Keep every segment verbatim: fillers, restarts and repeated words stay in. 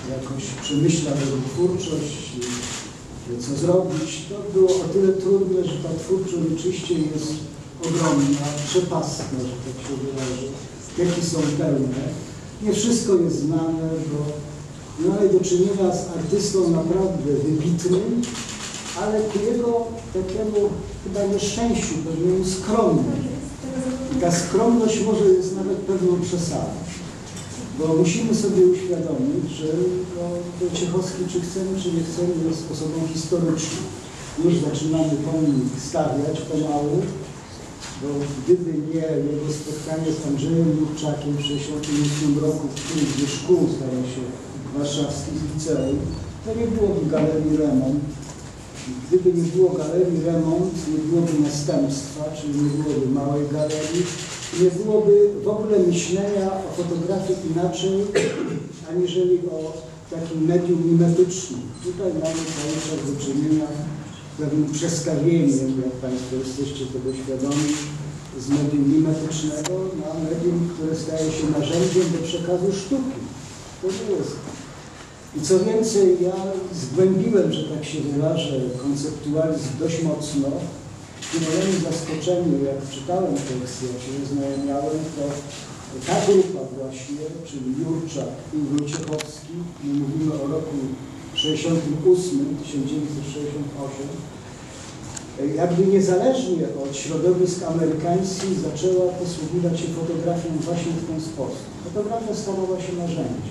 jakoś przemyślał jego twórczość, co zrobić. To było o tyle trudne, że ta twórczość oczywiście jest ogromna, przepastna, że tak się wyrażę. Jakie są pełne. Nie wszystko jest znane, bo mamy do czynienia z artystą naprawdę wybitnym, ale ku jego takiemu chyba nieszczęściu, pewnemu skromnym. I ta skromność może jest nawet pewną przesadą. Bo musimy sobie uświadomić, że no, Ciechowski, czy chcemy, czy nie chcemy, jest osobą historyczną. Już zaczynamy pomnik stawiać pomału, bo gdyby nie jego spotkanie z Andrzejem Jurczakiem w tysiąc dziewięćset sześćdziesiątym ósmym roku w którymś ze szkół, zdaje się, warszawskich liceów, to nie byłoby Galerii Remont. Gdyby nie było Galerii Remont, nie byłoby następstwa, czyli nie byłoby małej galerii, nie byłoby w ogóle myślenia o fotografii inaczej, aniżeli o takim medium mimetycznym. Tutaj mamy cały czas do czynienia z pewnym przestawieniem, jak Państwo jesteście tego świadomi, z medium mimetycznego na medium, które staje się narzędziem do przekazu sztuki. To nie jest. I co więcej, ja zgłębiłem, że tak się wyrażę, konceptualizm dość mocno. I moim zaskoczeniu, jak czytałem tekst, jak się oznajamiałem, to ta grupa właśnie, czyli Jurczak i Wojciechowski, my mówimy o roku sześćdziesiątym ósmym, tysiąc dziewięćset sześćdziesiątym ósmym, jakby niezależnie od środowisk amerykańskich zaczęła posługiwać się fotografią właśnie w ten sposób. Fotografia stawała się narzędziem.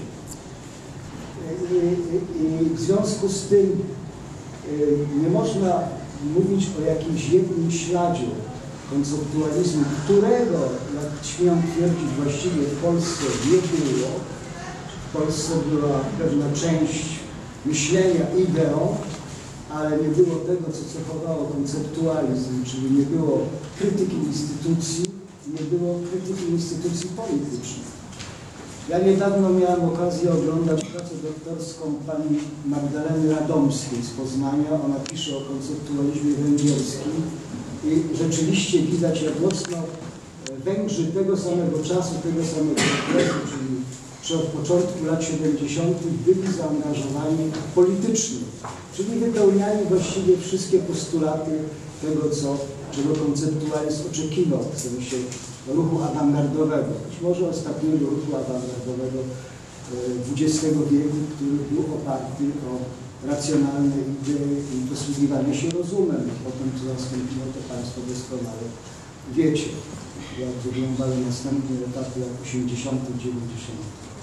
I, i, i w związku z tym nie można mówić o jakimś jednym śladzie konceptualizmu, którego, jak śmiem twierdzić, właściwie w Polsce nie było. W Polsce była pewna część myślenia ideą, ale nie było tego, co cechowało konceptualizm, czyli nie było krytyki instytucji, nie było krytyki instytucji politycznych. Ja niedawno miałem okazję oglądać pracę doktorską pani Magdaleny Radomskiej z Poznania. Ona pisze o konceptualizmie węgierskim i rzeczywiście widać, jak mocno Węgrzy tego samego czasu, tego samego okresu, czyli od początku lat siedemdziesiątych byli zaangażowani politycznie, czyli wypełniali właściwie wszystkie postulaty tego, co, czego konceptualizm oczekiwał, w sensie ruchu awangardowego, być może ostatniego ruchu awangardowego dwudziestego wieku, który był oparty o racjonalne idee i posługiwanie się rozumem. Potem co nastąpiło, to Państwo doskonale wiecie, jak wyglądały następne etapy lat osiemdziesiątych, dziewięćdziesiątych.